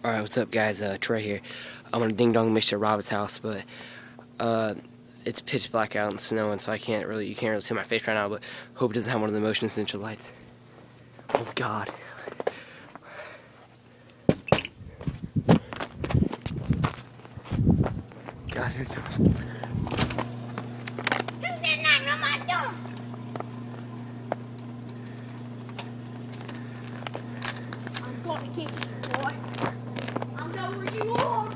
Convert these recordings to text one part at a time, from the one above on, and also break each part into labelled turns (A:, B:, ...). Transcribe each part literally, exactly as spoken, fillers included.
A: Alright, what's up guys, uh, Trey here. I'm gonna ding dong mister Roberts' house, but uh, it's pitch black out and snowing, so I can't really, you can't really see my face right now, but hope it doesn't have one of the motion sensor lights. Oh god. God, here it comes.
B: Who's been knocking on my door? I'm gonna get you, boy. I know where you are.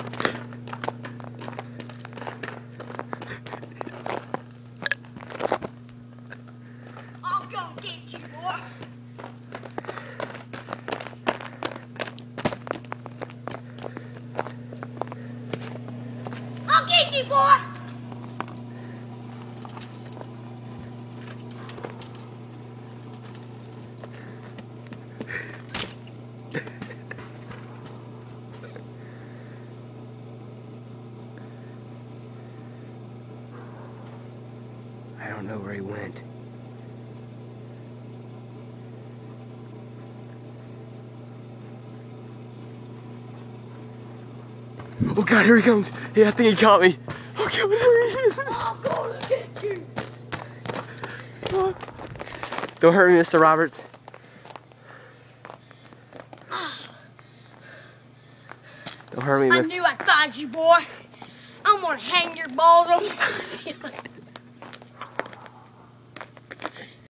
B: I'm gonna get you, boy. I'll get you, boy.
A: I don't know where he went. Oh god, here he comes. Yeah, I think he caught me. Oh god, here he is.
B: I'm gonna get you.
A: Don't hurt me, Mister Roberts. Don't hurt me,
B: I
A: Mister
B: knew I'd find you, boy. I'm gonna hang your balls on the ceiling.